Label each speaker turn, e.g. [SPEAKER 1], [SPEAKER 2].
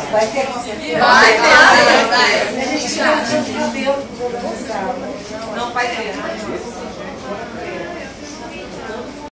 [SPEAKER 1] Vai ter com certeza?
[SPEAKER 2] Vai ter.
[SPEAKER 1] A gente já tinha cabelo do Gustavo.
[SPEAKER 2] Não vai ter.